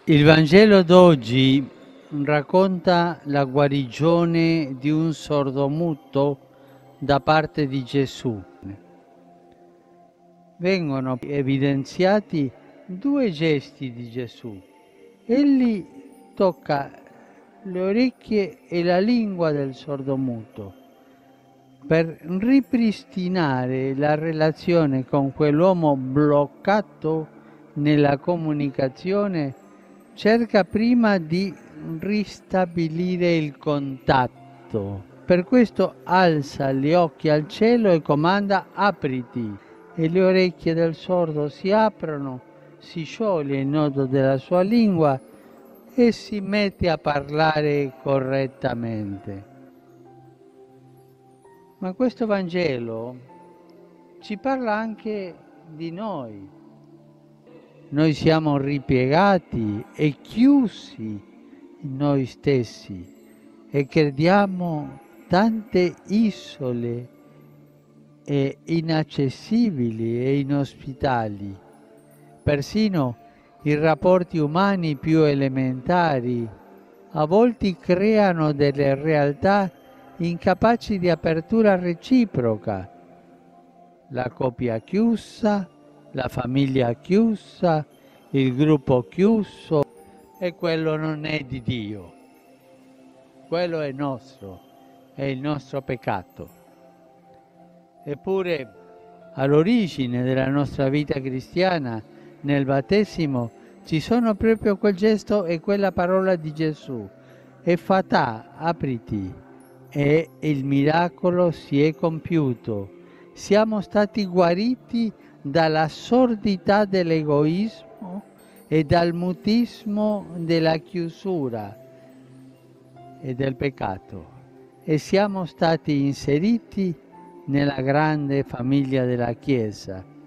Il Vangelo d'oggi racconta la guarigione di un sordomuto da parte di Gesù. Vengono evidenziati due gesti di Gesù. Egli tocca le orecchie e la lingua del sordomuto per ripristinare la relazione con quell'uomo bloccato nella comunicazione. Cerca prima di ristabilire il contatto. Per questo alza gli occhi al cielo e comanda: apriti. E le orecchie del sordo si aprono, si scioglie il nodo della sua lingua e si mette a parlare correttamente. Ma questo Vangelo ci parla anche di noi. Noi siamo ripiegati e chiusi in noi stessi e crediamo tante isole e inaccessibili e inospitali. Persino i rapporti umani più elementari a volte creano delle realtà incapaci di apertura reciproca. La coppia chiusa, la famiglia chiusa, il gruppo chiuso, e quello non è di Dio. Quello è nostro, è il nostro peccato. Eppure all'origine della nostra vita cristiana, nel battesimo, ci sono proprio quel gesto e quella parola di Gesù: Effatà, apriti, e il miracolo si è compiuto. Siamo stati guariti dalla sordità dell'egoismo e dal mutismo della chiusura e del peccato, e siamo stati inseriti nella grande famiglia della Chiesa.